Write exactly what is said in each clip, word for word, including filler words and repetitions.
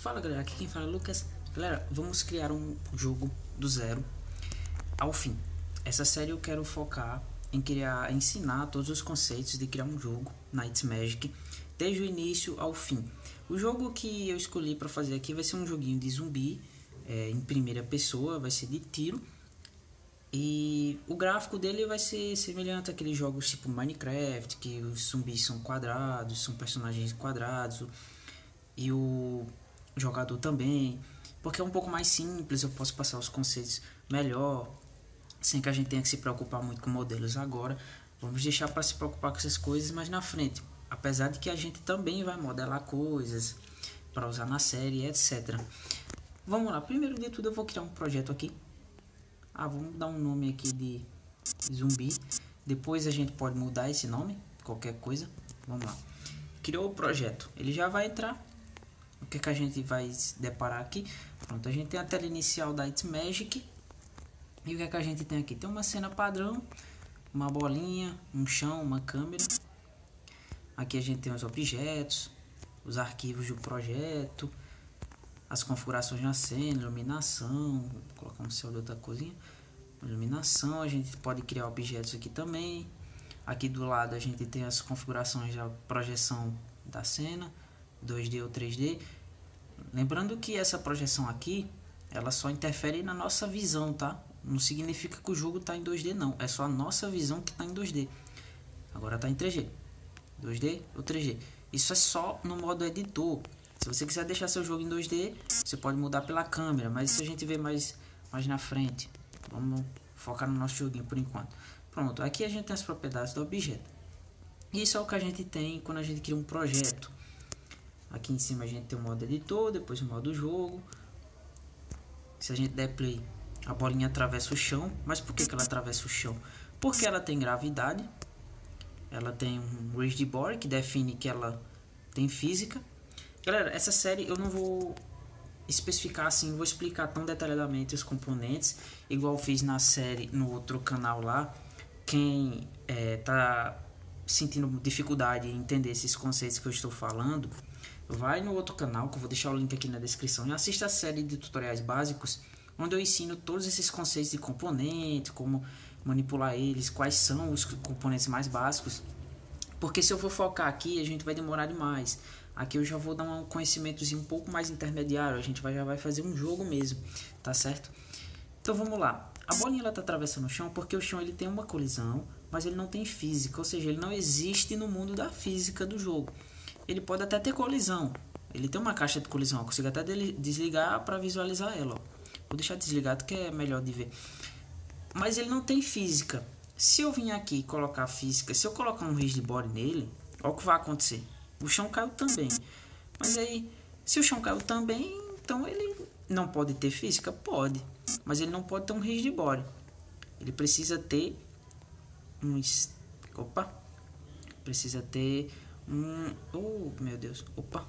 Fala galera, aqui quem fala é Lucas. Galera, vamos criar um jogo do zero ao fim. Essa série eu quero focar em criar, ensinar todos os conceitos de criar um jogo Night Magic, desde o início ao fim. O jogo que eu escolhi para fazer aqui vai ser um joguinho de zumbi, é, em primeira pessoa, vai ser de tiro. E o gráfico dele vai ser semelhante àqueles jogos tipo Minecraft, que os zumbis são quadrados, são personagens quadrados, e o jogador também, porque é um pouco mais simples, eu posso passar os conceitos melhor, sem que a gente tenha que se preocupar muito com modelos agora. Vamos deixar para se preocupar com essas coisas mais na frente, apesar de que a gente também vai modelar coisas para usar na série, etcétera. Vamos lá, primeiro de tudo eu vou criar um projeto aqui. Ah, vamos dar um nome aqui de zumbi. Depois a gente pode mudar esse nome, qualquer coisa. Vamos lá. Criou o projeto. Ele já vai entrar. O que, que a gente vai se deparar aqui? Pronto, a gente tem a tela inicial da Night Magic. E o que, é que a gente tem aqui? Tem uma cena padrão, uma bolinha, um chão, uma câmera. Aqui a gente tem os objetos, os arquivos do projeto, as configurações na cena, iluminação, vou colocar um céu de outra coisinha, iluminação, a gente pode criar objetos aqui também. Aqui do lado a gente tem as configurações da projeção da cena, dois D ou três D. Lembrando que essa projeção aqui, ela só interfere na nossa visão, tá? Não significa que o jogo está em dois D não, é só a nossa visão que está em dois D. Agora está em três D, dois D ou três D. Isso é só no modo editor. Se você quiser deixar seu jogo em dois D, você pode mudar pela câmera, mas isso a gente vê mais, mais na frente. Vamos focar no nosso joguinho por enquanto. Pronto, aqui a gente tem as propriedades do objeto. Isso é o que a gente tem quando a gente cria um projeto. Aqui em cima a gente tem o modo editor, depois o modo jogo. Se a gente der play, a bolinha atravessa o chão. Mas por que, que ela atravessa o chão? Porque ela tem gravidade. Ela tem um rigid body, que define que ela tem física. Galera, essa série eu não vou especificar assim, vou explicar tão detalhadamente os componentes, igual fiz na série no outro canal lá. Quem é, tá sentindo dificuldade em entender esses conceitos que eu estou falando, vai no outro canal, que eu vou deixar o link aqui na descrição, e assista a série de tutoriais básicos, onde eu ensino todos esses conceitos de componente, como manipular eles, quais são os componentes mais básicos. Porque se eu for focar aqui, a gente vai demorar demais. Aqui eu já vou dar um conhecimentozinho um pouco mais intermediário. A gente vai, já vai fazer um jogo mesmo, tá certo? Então vamos lá. A bolinha ela tá atravessando o chão porque o chão ele tem uma colisão, mas ele não tem física. Ou seja, ele não existe no mundo da física do jogo. Ele pode até ter colisão. Ele tem uma caixa de colisão. Eu consigo até desligar para visualizar ela. Ó. Vou deixar desligado que é melhor de ver. Mas ele não tem física. Se eu vir aqui e colocar física, se eu colocar um rigid body nele, olha o que vai acontecer. O chão caiu também. Mas aí, se o chão caiu também, então ele não pode ter física? Pode. Mas ele não pode ter um rigid body. Ele precisa ter um... Opa! Precisa ter um... Oh, meu Deus. Opa!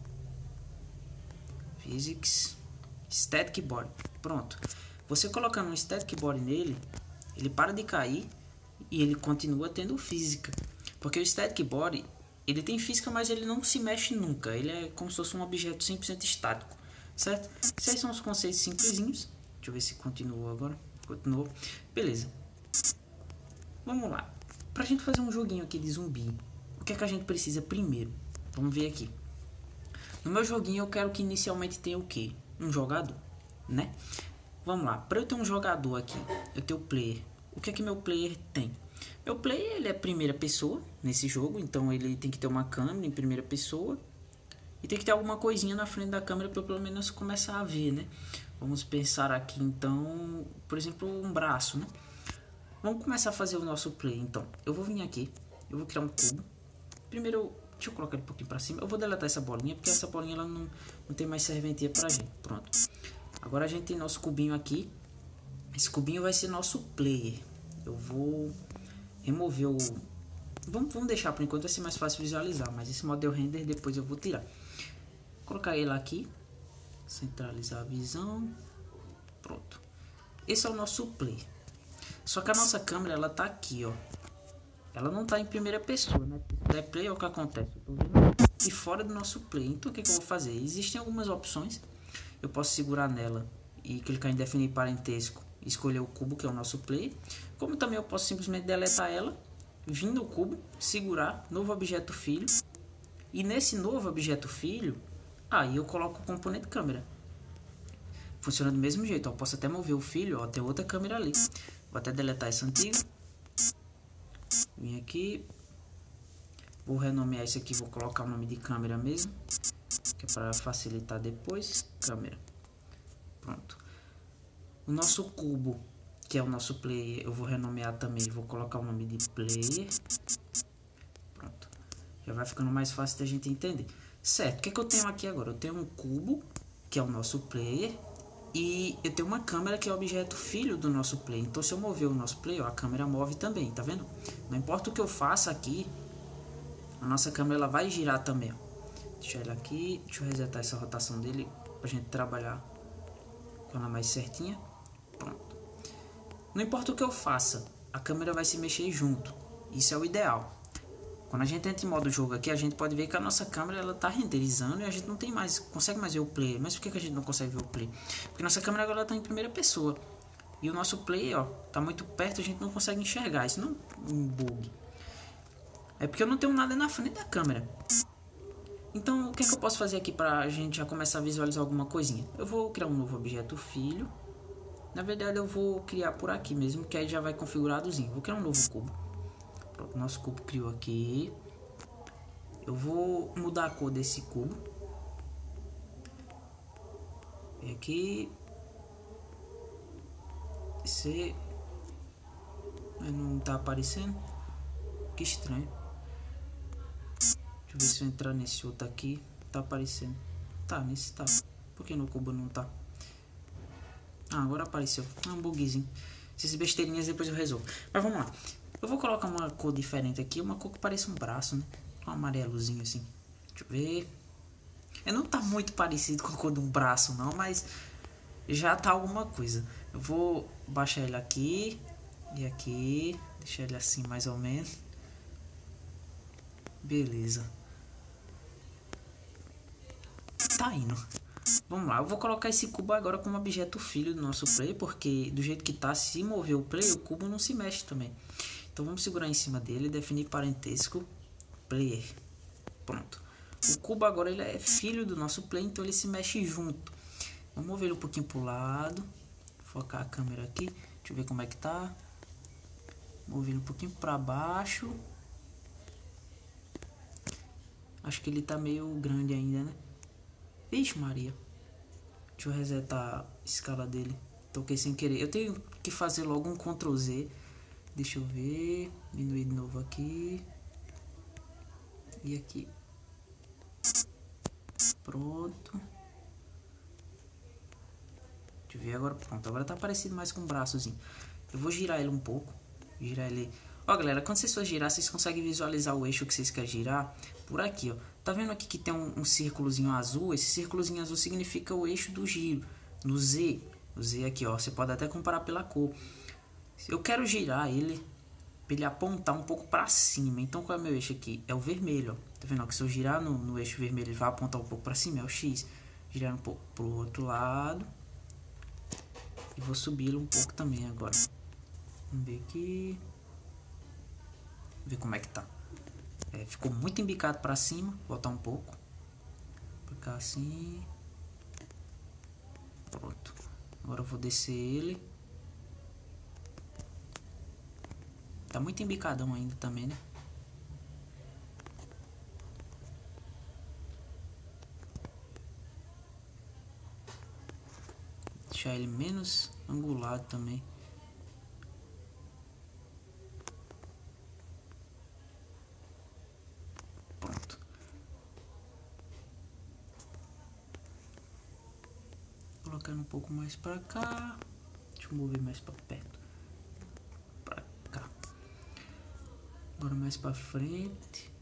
Physics. Static body. Pronto. Você colocando um static body nele, ele para de cair e ele continua tendo física. Porque o static body... Ele tem física, mas ele não se mexe nunca. Ele é como se fosse um objeto cem por cento estático, certo? Esses são os conceitos simplesinhos. Deixa eu ver se continua agora. Continuou. Beleza. Vamos lá. Pra gente fazer um joguinho aqui de zumbi, o que é que a gente precisa primeiro? Vamos ver aqui. No meu joguinho eu quero que inicialmente tenha o quê? Um jogador, né? Vamos lá. Para eu ter um jogador aqui, eu tenho o player. O que é que meu player tem? Meu player ele é primeira pessoa nesse jogo, então ele tem que ter uma câmera em primeira pessoa e tem que ter alguma coisinha na frente da câmera para eu pelo menos começar a ver, né? Vamos pensar aqui então, por exemplo, um braço, né? Vamos começar a fazer o nosso play, então. Eu vou vir aqui, eu vou criar um cubo. Primeiro, deixa eu colocar ele um pouquinho para cima. Eu vou deletar essa bolinha porque essa bolinha ela não, não tem mais serventia para a gente. Pronto. Agora a gente tem nosso cubinho aqui. Esse cubinho vai ser nosso player. Eu vou remover o... Vamos, vamos deixar por enquanto, vai ser mais fácil visualizar. Mas esse model render depois eu vou tirar. Vou colocar ele aqui. Centralizar a visão. Pronto. Esse é o nosso player. Só que a nossa câmera, ela tá aqui, ó. Ela não tá em primeira pessoa, né? Se der play, é o que acontece. Eu tô vendo e fora do nosso play. Então o que, que eu vou fazer? Existem algumas opções. Eu posso segurar nela e clicar em definir parentesco e escolher o cubo, que é o nosso play. Como também eu posso simplesmente deletar ela, vir no cubo, segurar, novo objeto filho. E nesse novo objeto filho, aí eu coloco o componente câmera. Funciona do mesmo jeito, ó. Posso até mover o filho, ó, tem outra câmera ali. Vou até deletar essa antiga. Vim aqui. Vou renomear isso aqui, vou colocar o nome de câmera mesmo, que é para facilitar depois. Câmera. Pronto. O nosso cubo, que é o nosso player, eu vou renomear também, vou colocar o nome de player. Pronto. Já vai ficando mais fácil da gente entender. Certo, o que, é que eu tenho aqui agora? Eu tenho um cubo, que é o nosso player, e eu tenho uma câmera que é o objeto filho do nosso player. Então se eu mover o nosso player, ó, a câmera move também, tá vendo? Não importa o que eu faça aqui, a nossa câmera ela vai girar também, ó. Deixa ele aqui, deixa eu resetar essa rotação dele pra gente trabalhar com ela mais certinha. Pronto. Não importa o que eu faça, a câmera vai se mexer junto. Isso é o ideal. Quando a gente entra em modo jogo aqui, a gente pode ver que a nossa câmera ela tá renderizando e a gente não tem mais, consegue mais ver o play. Mas por que, que a gente não consegue ver o play? Porque nossa câmera agora tá em primeira pessoa. E o nosso play, ó, tá muito perto, a gente não consegue enxergar. Isso não é um bug. É porque eu não tenho nada na frente da câmera. Então, o que é que eu posso fazer aqui pra gente já começar a visualizar alguma coisinha? Eu vou criar um novo objeto filho. Na verdade, eu vou criar por aqui mesmo, que aí já vai configuradozinho. Vou criar um novo cubo. Pronto, nosso cubo criou aqui. Eu vou mudar a cor desse cubo. E aqui. Esse não tá aparecendo. Que estranho. Deixa eu ver se eu entrar nesse outro aqui. Tá aparecendo. Tá, nesse tá. Por que no cubo não tá? Ah, agora apareceu. É um bugzinho. Essas besteirinhas depois eu resolvo. Mas vamos lá. Eu vou colocar uma cor diferente aqui. Uma cor que parece um braço, né? Um amarelozinho assim. Deixa eu ver. É, não tá muito parecido com a cor de um braço não, mas já tá alguma coisa. Eu vou baixar ele aqui e aqui. Deixar ele assim mais ou menos. Beleza. Tá indo. Vamos lá, eu vou colocar esse cubo agora como objeto filho do nosso player, porque do jeito que tá, se mover o player, o cubo não se mexe também. Então vamos segurar em cima dele, definir parentesco, player. Pronto. O cubo agora ele é filho do nosso player, então ele se mexe junto. Vamos mover ele um pouquinho pro lado, focar a câmera aqui, deixa eu ver como é que tá. Mover ele um pouquinho para baixo. Acho que ele tá meio grande ainda, né? Vixe Maria. Deixa eu resetar a escala dele. Toquei sem querer. Eu tenho que fazer logo um control Z. Deixa eu ver. Diminuir de novo aqui. E aqui. Pronto. Deixa eu ver agora. Pronto. Agora tá parecido mais com um braçozinho. Eu vou girar ele um pouco. Girar ele. Ó, galera. Quando vocês for girar, vocês conseguem visualizar o eixo que vocês querem girar. Por aqui, ó. Tá vendo aqui que tem um, um círculozinho azul? Esse círculozinho azul significa o eixo do giro. No Z. O Z aqui, ó. Você pode até comparar pela cor. Eu quero girar ele para ele apontar um pouco para cima. Então, qual é o meu eixo aqui? É o vermelho, ó. Tá vendo? Ó, que se eu girar no, no eixo vermelho, ele vai apontar um pouco para cima. É o X. Girar um pouco pro outro lado. E vou subir um pouco também agora. Vamos ver aqui. Ver como é que tá. É, ficou muito embicado para cima. Vou botar um pouco. Pra cá assim. Pronto. Agora eu vou descer ele. Tá muito embicadão ainda também, né? Deixar ele menos angulado também. Pronto. Colocando um pouco mais pra cá. Deixa eu mover mais pra perto. Pra cá. Agora mais pra frente.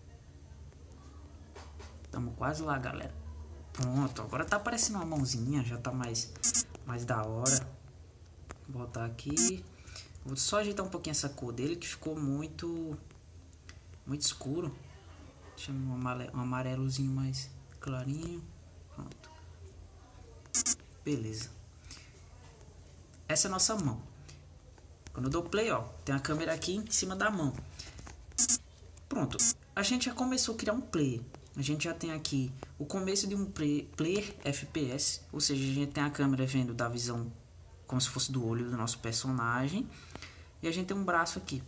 Tamo quase lá, galera. Pronto, agora tá aparecendo uma mãozinha. Já tá mais, mais da hora. Vou botar aqui. Vou só ajeitar um pouquinho essa cor dele, que ficou muito Muito escuro. Deixa um, amale um amarelozinho mais clarinho. Pronto. Beleza. Essa é a nossa mão. Quando eu dou play, ó, tem a câmera aqui em cima da mão. Pronto. A gente já começou a criar um player. A gente já tem aqui o começo de um play, player F P S. Ou seja, a gente tem a câmera vendo da visão como se fosse do olho do nosso personagem. E a gente tem um braço aqui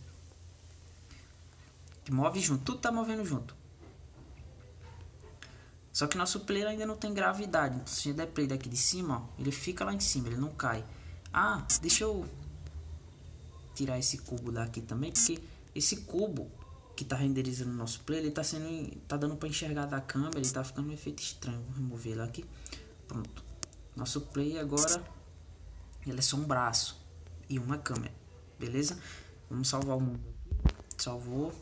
que move junto. Tudo tá movendo junto. Só que nosso player ainda não tem gravidade. Então, se a gente der play daqui de cima, ó, ele fica lá em cima, ele não cai. Ah, deixa eu tirar esse cubo daqui também, porque esse cubo que tá renderizando o nosso player, ele tá sendo, tá dando para enxergar da câmera, ele tá ficando um efeito estranho. Vou remover ele aqui. Pronto. Nosso player agora, ele é só um braço e uma câmera, beleza? Vamos salvar o mundo aqui. Salvou.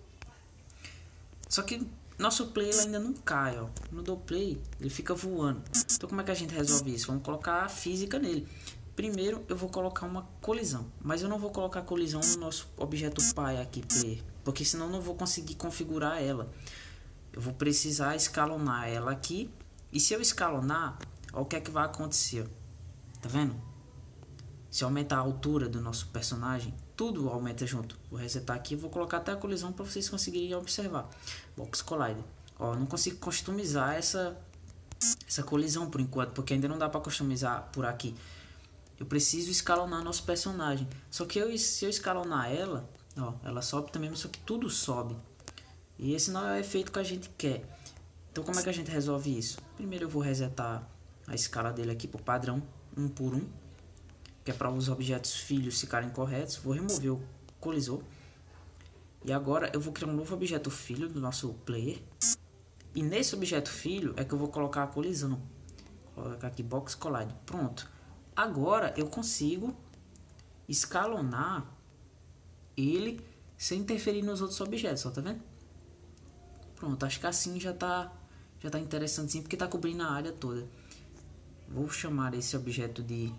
Só que nosso player ainda não cai, ó. No do play, ele fica voando. Então como é que a gente resolve isso? Vamos colocar a física nele. Primeiro eu vou colocar uma colisão, mas eu não vou colocar colisão no nosso objeto pai aqui, player, porque senão eu não vou conseguir configurar ela. Eu vou precisar escalonar ela aqui, e se eu escalonar, ó, o que é que vai acontecer? Tá vendo? Se aumentar a altura do nosso personagem, tudo aumenta junto. Vou resetar aqui, vou colocar até a colisão para vocês conseguirem observar. Box Collider. Ó, eu não consigo customizar essa essa colisão por enquanto, porque ainda não dá para customizar por aqui. Eu preciso escalonar nosso personagem. Só que eu, se eu escalonar ela, ó, ela sobe também, só que tudo sobe. E esse não é o efeito que a gente quer. Então como é que a gente resolve isso? Primeiro eu vou resetar a escala dele aqui por padrão, um por um, que é para os objetos filhos ficarem corretos. Vou remover o colisor. E agora eu vou criar um novo objeto filho do nosso player. E nesse objeto filho é que eu vou colocar a colisão. Vou colocar aqui Box Collide. Pronto. Agora eu consigo escalonar ele sem interferir nos outros objetos, ó, tá vendo? Pronto, acho que assim já tá, já tá interessantezinho, porque tá cobrindo a área toda. Vou chamar esse objeto de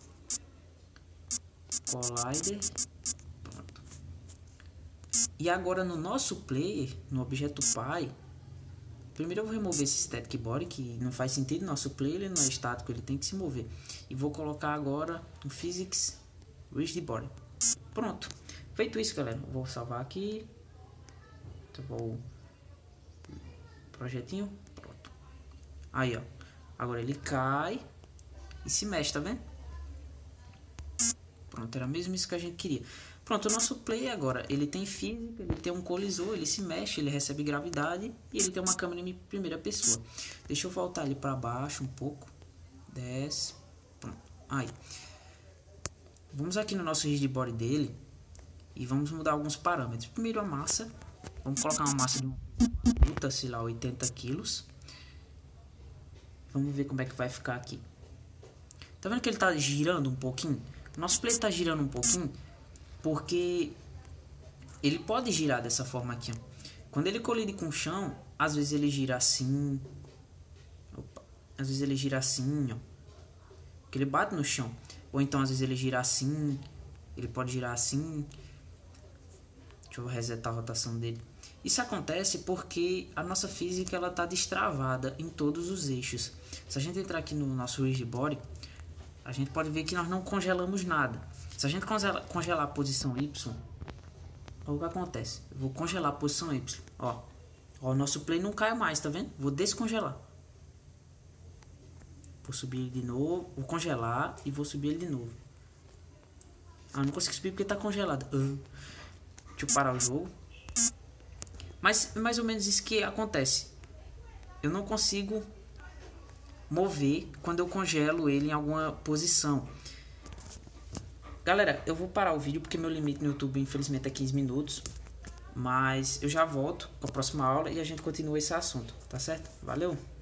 Collider. Pronto. E agora no nosso player, no objeto pai, primeiro eu vou remover esse static body, que não faz sentido. Nosso player ele não é estático, ele tem que se mover. E vou colocar agora no Physics Rigid Body. Pronto. Feito isso, galera, eu vou salvar aqui. Salvar o projetinho. Pronto. Aí, ó. Agora ele cai e se mexe, tá vendo? Pronto, era mesmo isso que a gente queria. Pronto, o nosso player agora, ele tem física, ele tem um colisor, ele se mexe, ele recebe gravidade e ele tem uma câmera em primeira pessoa. Deixa eu voltar ele para baixo um pouco. Desce. Pronto. Aí. Vamos aqui no nosso rigid body dele e vamos mudar alguns parâmetros. Primeiro a massa. Vamos colocar uma massa de uma, sei lá, oitenta quilos. Vamos ver como é que vai ficar aqui. Tá vendo que ele tá girando um pouquinho? O nosso player tá girando um pouquinho porque ele pode girar dessa forma aqui, ó. Quando ele colide com o chão, às vezes ele gira assim. Opa, às vezes ele gira assim, ó. Que ele bate no chão. Ou então às vezes ele gira assim. Ele pode girar assim. Deixa eu resetar a rotação dele. Isso acontece porque a nossa física ela tá destravada em todos os eixos. Se a gente entrar aqui no nosso rigid body, a gente pode ver que nós não congelamos nada. Se a gente congelar a posição Y, olha o que acontece. Eu vou congelar a posição Y. Ó, ó, o nosso play não cai mais, tá vendo? Vou descongelar. Vou subir ele de novo. Vou congelar e vou subir ele de novo. Ah, não consigo subir porque tá congelado. Uh. Deixa eu parar o jogo. Mas mais ou menos isso que acontece. Eu não consigo mover quando eu congelo ele em alguma posição. Galera, eu vou parar o vídeo porque meu limite no YouTube infelizmente é quinze minutos. Mas eu já volto com a próxima aula e a gente continua esse assunto, tá certo? Valeu!